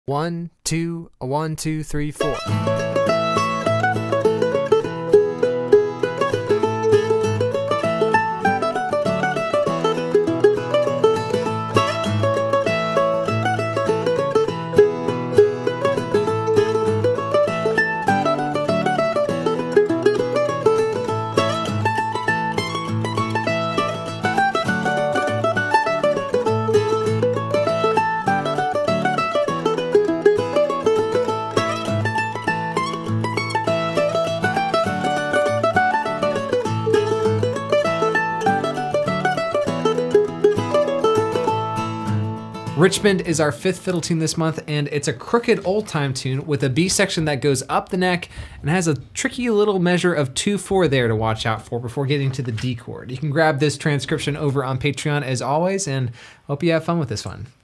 1, 2, 1, 2, 3, 4. Richmond is our fifth fiddle tune this month, and it's a crooked old time tune with a B section that goes up the neck and has a tricky little measure of 2/4 there to watch out for before getting to the D chord. You can grab this transcription over on Patreon as always, and hope you have fun with this one.